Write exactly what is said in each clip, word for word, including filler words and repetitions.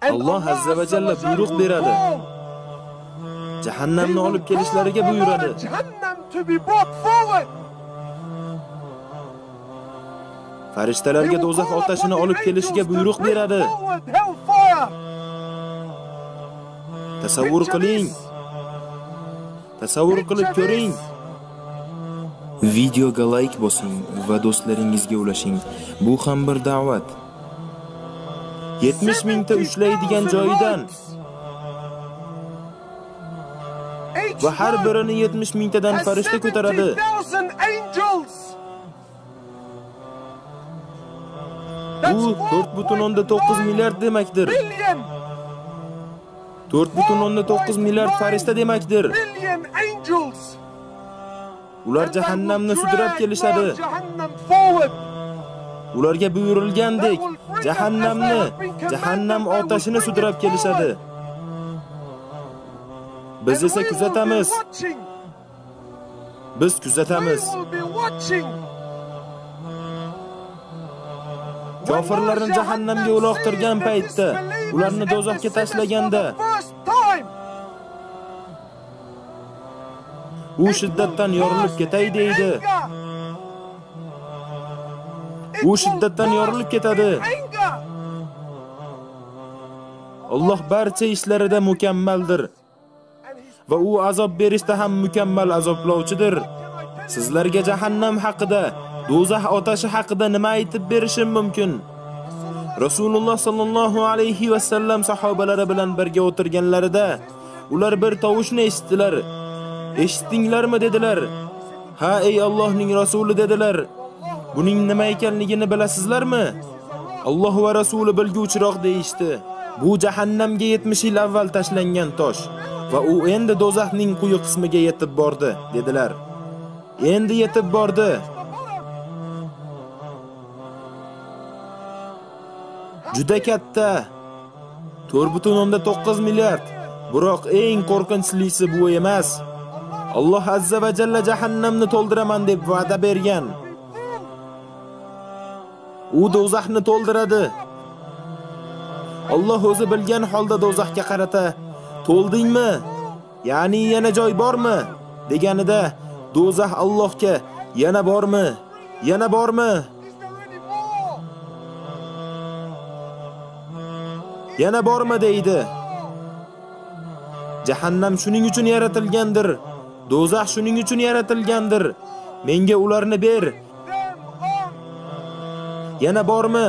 Alloh azza va jalla buyruq beradi. Jahannamni olib kelishlariga buyuradi. Farishtalarga do'zax otashini olib kelishiga buyruq beradi. Tasavvur qiling. Tasavvur qilib ko'ring. Videoga like bosing va do'stlaringizga ulashing. Bu ham bir da'vat. yetmish mingta ushlaydigan joyidan va har birini yetmish mingtadan farishta ko'taradi. Bu to'rt butun o'nda to'qqiz milliard demakdir. to'rt butun o'nda to'qqiz milliard farishta demakdir. Ular jahannamni sudrab kelishadi. Ularga buyurilgandek jahannamni, jahannam otashini sudrab kelishadi. Biz esa kuzatamiz. Biz kuzatamiz. Kofirlarni jahannamga uloqtirgan paytda, ularni do'zaxga tashlaganda u shiddatdan yorilib ketay deydi. U shiddatdan yorilib ketadi. Alloh barcha ishlarida mukammaldir va u azob berishda ham mukammal azoblovchidir. Sizlarga jahannam haqida, do'zax otashi haqida nima aytib berishim mumkin? Rasululloh sallallohu alayhi va sallam sahobalari bilan birga o'tirganlarida ular bir tovushni eshitdilar. Eshitdinglarmi dedilar? Ha ey Allohning rasuli dedilar. Buning nima ekanligini bilasizlarmi? Alloh va rasuli bilguvchiroq deyishdi. Bu jahannamga yetmish yil avval tashlangan tosh va u endi do'zaxning quyi qismiga yetib bordi dedilar. Endi yetib bordi. Juda katta. to'rt butun o'nda to'qqiz milliard. Biroq eng qo'rqinchlisi bu emas. Alloh azza va jalla jahannamni to'ldiraman deb va'da bergan. U do'zaxni to'ldiradi. Alloh o'zi bilgan holda do'zaxga qarata, "To'ldingmi? Ya'ni yana joy bormi?" deganida do'zax Allohga, "Yana bormi? Yana bormi? Yana bormi?" deydi. Jahannam shuning uchun yaratilgandir. Do'zax shuning uchun yaratilgandir. Menga ularni ber. Yana bormi?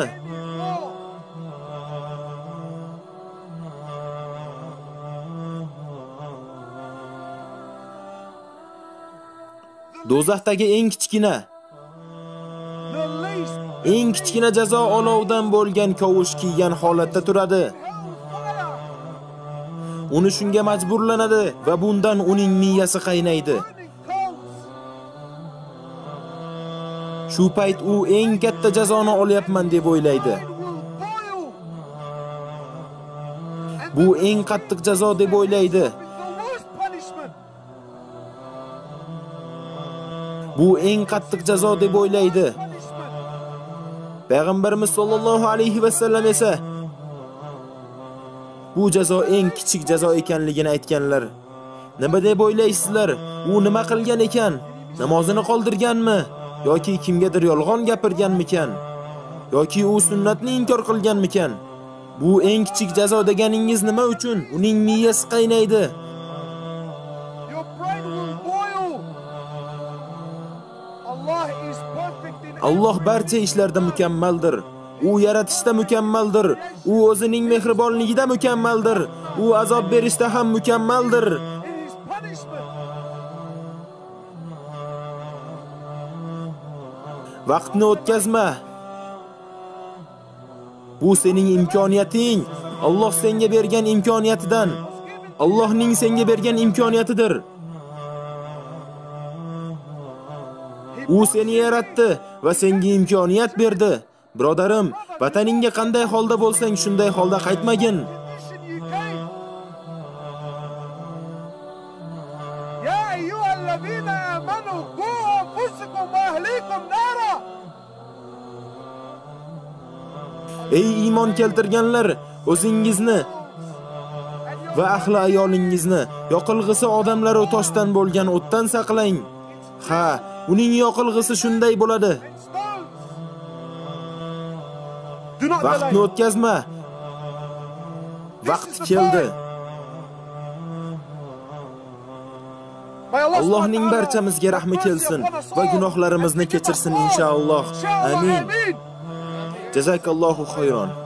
Do'zaxdagi eng kichkina, eng kichkina jazo olovdan bo'lgan kavush kiygan holatda turadi. Uni shunga majburlanadi va bundan uning miyasi qaynaydi. Shu payt u eng katta jazoni olyapman deb o'ylaydi. Bu eng qattiq jazo deb o'ylaydi. Bu eng qattiq jazo deb o'ylaydi. Payg'ambarimiz sollallohu alayhi va sallam esa bu jazo eng kichik jazo ekanligini aytganlar. Nima deb o'ylaysizlar? U nima qilgan ekan? Namozini qoldirganmi? Yoki kimgadir yolg'on gapirganmikan? Yoki u sunnatni inkor qilganmikan? Bu eng kichik jazo deganingiz nima uchun? Uning miyasi qaynaydi. Alloh barcha ishlarda mukammaldir. U yaratishda mukammaldir. U o'zining mehribonligida mukammaldir. U azob berishda ham mukammaldir. Vaqtni o'tkazma. Bu sening imkoniyating. Alloh senga bergan imkoniyatidan. Allohning senga bergan imkoniyatidir. U seni yaratdi va senga imkoniyat berdi. Birodarim, vataningga qanday holda bo'lsang, shunday holda qaytmagin. Ya ayyuhallazina amanu qu anfusakum va ahlikum nara. Ey iymon keltirganlar, o'zingizni va ahli ayolingizni yoqilg'isi odamlar va toshdan bo'lgan o'tdan saqlang. Ha, uning yoqilg'isi shunday bo'ladi. Vaqtni o'tkazma. Vaqt keldi. Allohning barchamizga rahmi kelsin va gunohlarimizni kechirsin inshaalloh. Amin. Jazakallohu xayron.